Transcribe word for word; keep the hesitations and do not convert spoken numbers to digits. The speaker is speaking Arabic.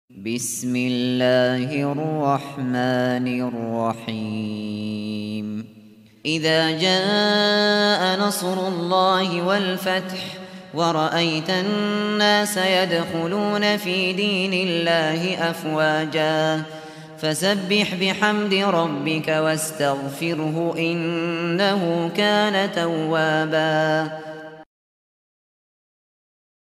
بسم الله الرحمن الرحيم إذا جاء نصر الله والفتح ورأيت الناس يدخلون في دين الله أفواجا فسبح بحمد ربك واستغفره إنه كان توابا